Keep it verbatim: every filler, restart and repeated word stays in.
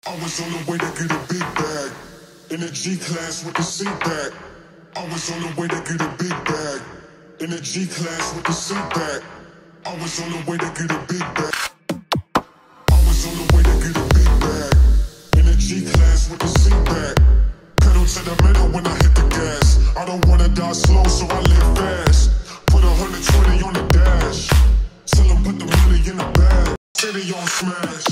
I was on the way to get a big bag. In a G-Class with the seat back. I was on the way to get a big bag. In a G-Class with the seat back. I was on the way to get a big bag. I was on the way to get a big bag. In a G-Class with the seat back. Pedal to the metal when I hit the gas. I don't wanna die slow, so I live fast. Put a hundred twenty on the dash. Tell them put the money in the bag. City on smash.